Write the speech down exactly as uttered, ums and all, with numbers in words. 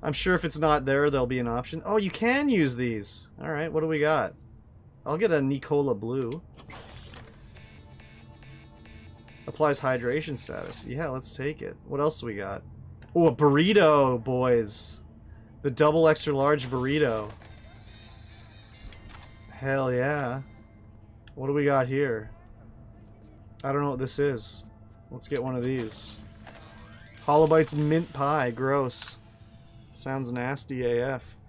I'm sure if it's not there, there'll be an option. Oh, you can use these. All right, what do we got? I'll get a Nicola Blue. Applies hydration status. Yeah, let's take it. What else do we got? Oh, a burrito, boys. The double extra large burrito. Hell yeah. What do we got here? I don't know what this is. Let's get one of these. Holobites mint pie. Gross. Sounds nasty A F.